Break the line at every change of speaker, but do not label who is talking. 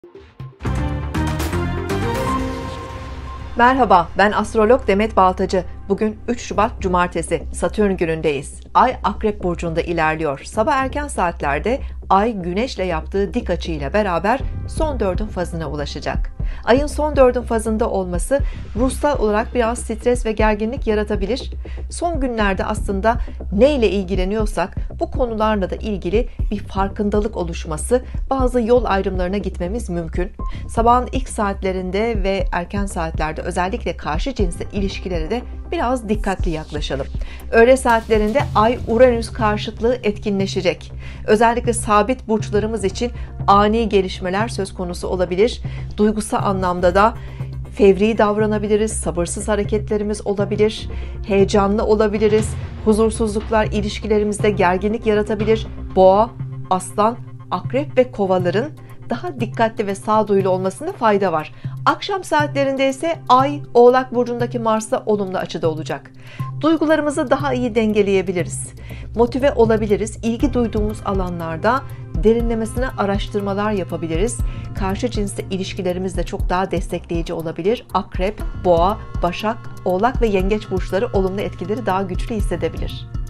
Merhaba, ben astrolog Demet Baltacı. Bugün 3 Şubat Cumartesi, Satürn günündeyiz. Ay Akrep Burcu'nda ilerliyor. Sabah erken saatlerde Ay Güneş'le yaptığı dik açıyla beraber son 4'ün fazına ulaşacak. Ayın son 4'ün fazında olması ruhsal olarak biraz stres ve gerginlik yaratabilir. Son günlerde aslında neyle ilgileniyorsak bu konularla da ilgili bir farkındalık oluşması, bazı yol ayrımlarına gitmemiz mümkün. Sabahın ilk saatlerinde ve erken saatlerde özellikle karşı cinsle ilişkilere de biraz dikkatli yaklaşalım. Öğle saatlerinde Ay-Uranüs karşıtlığı etkinleşecek. Özellikle sabit burçlarımız için ani gelişmeler söz konusu olabilir. Duygusal anlamda da fevri davranabiliriz, sabırsız hareketlerimiz olabilir, heyecanlı olabiliriz, huzursuzluklar ilişkilerimizde gerginlik yaratabilir. Boğa, Aslan, Akrep ve Kovaların daha dikkatli ve sağduyulu olmasında fayda var. Akşam saatlerinde ise Ay Oğlak Burcu'ndaki Mars'la olumlu açıda olacak. Duygularımızı daha iyi dengeleyebiliriz. Motive olabiliriz. İlgi duyduğumuz alanlarda derinlemesine araştırmalar yapabiliriz. Karşı cinsle ilişkilerimiz de çok daha destekleyici olabilir. Akrep, Boğa, Başak, Oğlak ve Yengeç burçları olumlu etkileri daha güçlü hissedebilir.